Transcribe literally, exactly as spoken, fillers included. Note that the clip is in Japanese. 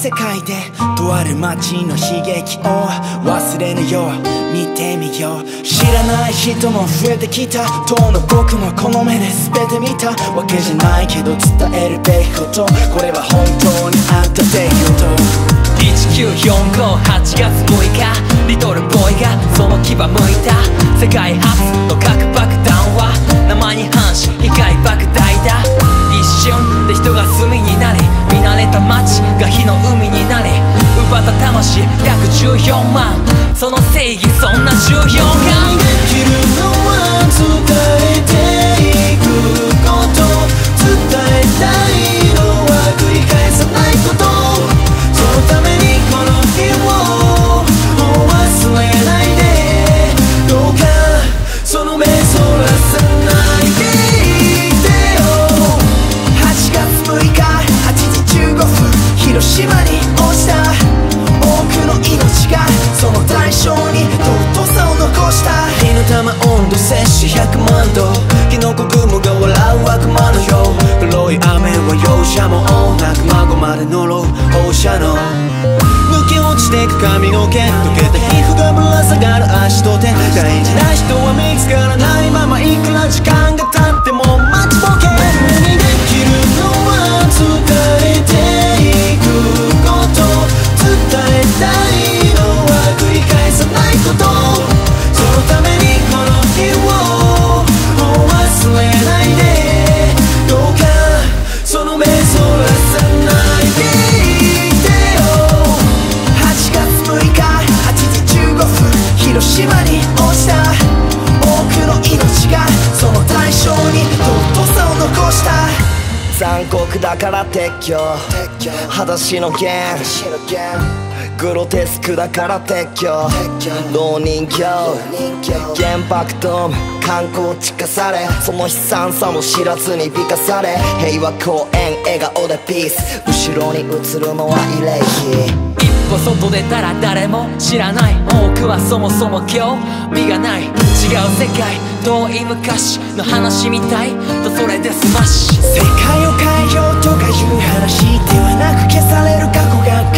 世界でとある街の悲劇を忘れぬよう見てみよう。知らない人も増えてきた。当の僕もこの目で全て見たわけじゃないけど伝えるべきこと、これは本当にあった出来事。 いちきゅうよんごはちがつむいか、リトルボーイがその牙むいた。世界初の核爆弾は生に反し光爆大だ。一瞬で人が炭になり、見慣れた街が火の海になり、奪った魂ひゃくじゅうよんまん、その正義そんな重要感。 できるのは伝えていくこと、伝えたいのは繰り返さないこと、そのためにこの日を忘れないで、どうかその目そらさないでいてよ。はちがつむいかはちじじゅうごふん、広島に落ちた多くの命がその代償に尊さを残した。火の玉温度摂氏ひゃくまんど、キノコ雲が笑う悪魔のよう、黒い雨は容赦もなく孫まで呪う放射能。抜け落ちてく髪の毛、溶けた皮膚がぶら下がる足と手、大事な人は見つからないまま、いくら時間が経っても待ちぼけ。僕にできるのは伝えていくこと、伝えたいのは繰り返さないこと、そのためにこの日を忘れないで、どうかその目そらさないでいてよ。はちがつむいかはちじじゅうごふん、広島に落ちた多くの命がその代償に尊さを残した。残酷だから撤去、裸足の弦、グロテスクだから撤去、老人形、原爆ドーム観光地化され、その悲惨さも知らずに美化され、平和公園笑顔でピース、後ろに映るのは慰霊碑。 一歩外出たら誰も知らない、多くはそもそも興味がない。違う世界、遠い昔の話みたいとそれで済まし、 世界を変えようとかいう話ではなく、消される過去が